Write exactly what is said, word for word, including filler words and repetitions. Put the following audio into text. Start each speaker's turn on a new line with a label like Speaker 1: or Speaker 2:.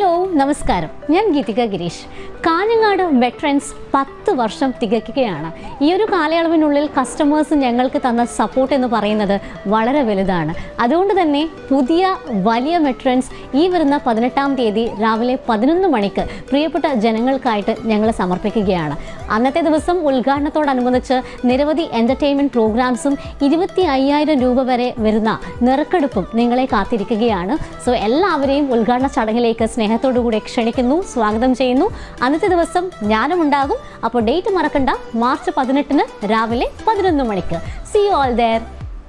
Speaker 1: Hello നമസ്കാരം, ഞാൻ Geethika Girish. Kanhangad veterans പത്ത് വർഷം തികയ്ക്കുകയാണ്. ഈ ഒരു കാലയളവിനുള്ളിൽ കസ്റ്റമേഴ്സ് ഞങ്ങൾക്ക് തന്ന സപ്പോർട്ട് എന്ന് പറയുന്നത് വളരെ വലുതാണ്. അതുകൊണ്ട് തന്നെ പുതിയ വലിയ വെറ്ററൻസ് ഈ വരുന്ന പതിനെട്ടാം തീയതി രാവിലെ പതിനൊന്ന് മണിക്ക് പ്രിയപ്പെട്ട ജനങ്ങൾക്കായിട്ട് ഞങ്ങൾ സമർപ്പിക്കുകയാണ്. അന്നത്തെ ദിവസം ഉദ്ഘാടനത്തോടനുബന്ധിച്ച് നിരവധി എൻ്റർടൈൻമെൻറ്റ് പ്രോഗ്രാംസും ഇരുപത്തി അയ്യായിരം രൂപ വരെ വരുന്ന നറുക്കെടുപ്പും നിങ്ങളെ കാത്തിരിക്കുകയാണ്. സോ എല്ലാവരെയും ഉദ്ഘാടന ചടങ്ങിലേക്ക് സ്നേഹത്തോടു കൂടി ക്ഷണിക്കുന്നു, സ്വാഗതം ചെയ്യുന്നു. അന്നത്തെ ദിവസം ഞാനും ഉണ്ടാകും. അപ്പോൾ ഡേറ്റ് മറക്കണ്ട, മാർച്ച് പതിനെട്ടിന് രാവിലെ പതിനൊന്ന് മണിക്ക്. See you all there.